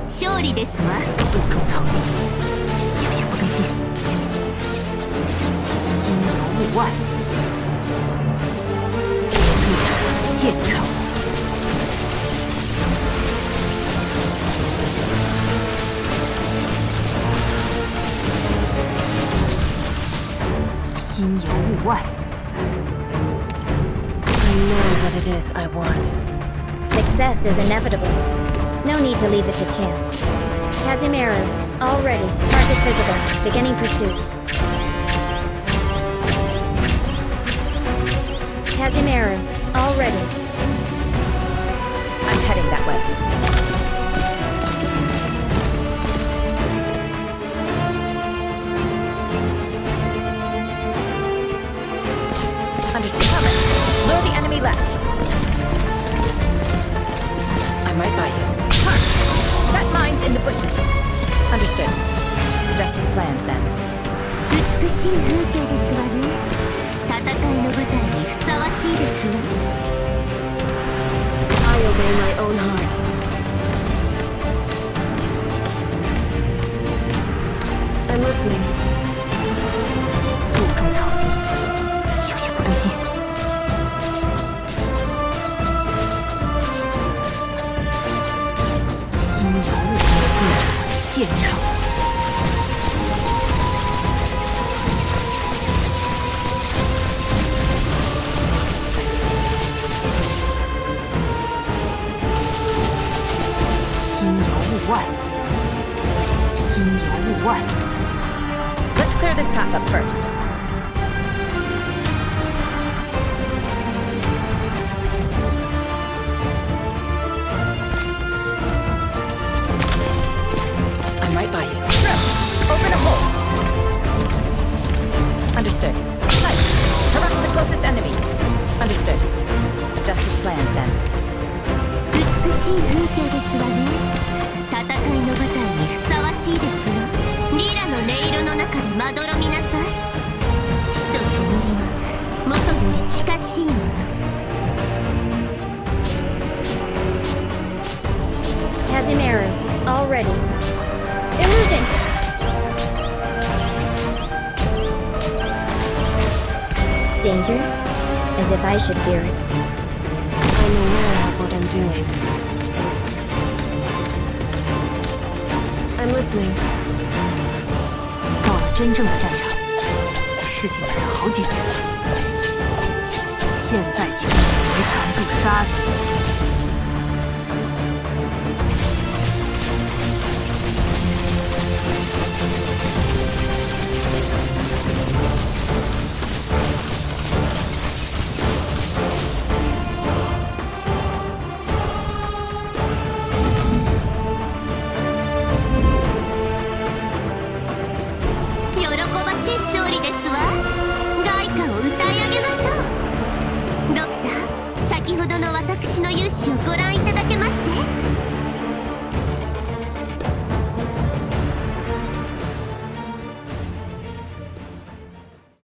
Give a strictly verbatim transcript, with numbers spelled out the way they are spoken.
勝利ですわ。 不中草地，有些不对劲。心有物外，见长。心有物外。 I know what it is I want. Success is inevitable. No need to leave it to chance. Kazemaru, all ready. Target visible. Beginning pursuit. Kazemaru, all ready. I'm heading that way. Understand. Lure the enemy left. I might buy you. Hark! Set mines in the bushes. Understood. Just as planned then. 美しい風景ですわね。戦いの舞台にふさわしいですわ。 I obey my own heart. I'm listening. 不中草地，有些不对劲。心有物外，见长。心有物外，心有物外。 Let's clear this path up first. I might buy you. Open a hole. Understood. Fight. Harass the closest enemy. Understood. Just as planned then. 美しい風景ですわね。戦いの舞台にふさわしいですわ。リラの音色の中でまどろみなさい。死と共には元より近しいもの。 Kazemaru, all ready. Illusion! Danger? As if I should fear it. I'm aware of what I'm doing. I'm listening. 到了真正的战场，事情来了好几次。箭在前，没藏住杀气。 勝利ですわ。凱歌を歌い上げましょう。ドクター、先ほどの私の勇姿をご覧いただけまして。